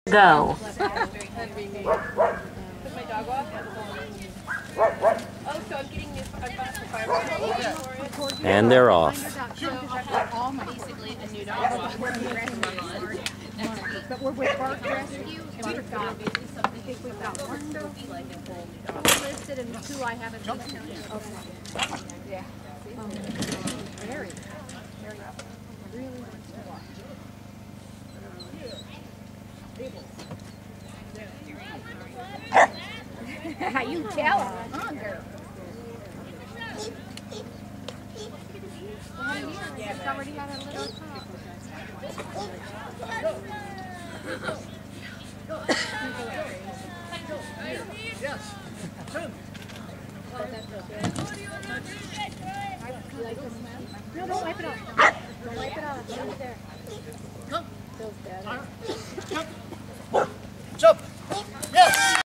Go. And they're off. Basically, a new dog. But we're with Bark Rescue, and we've got, I think we've got one listed and two I haven't listed. Okay. Yeah. Very, very, really nice to watch. You tell her. Hunger. It's already got a little top. Yes. No, don't wipe it off. Don't wipe it off. Leave it there. Come. Feels bad. Jump. Jump. Yes.